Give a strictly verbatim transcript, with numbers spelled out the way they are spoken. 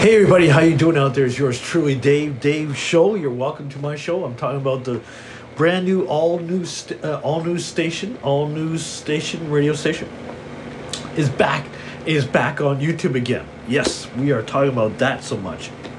Hey everybody, how you doing out there? It's yours truly, Dave. Dave Show. You're welcome to my show. I'm talking about the brand new, all new, st- uh, all news station, all news station, radio station is back, is back on YouTube again. Yes, we are talking about that so much.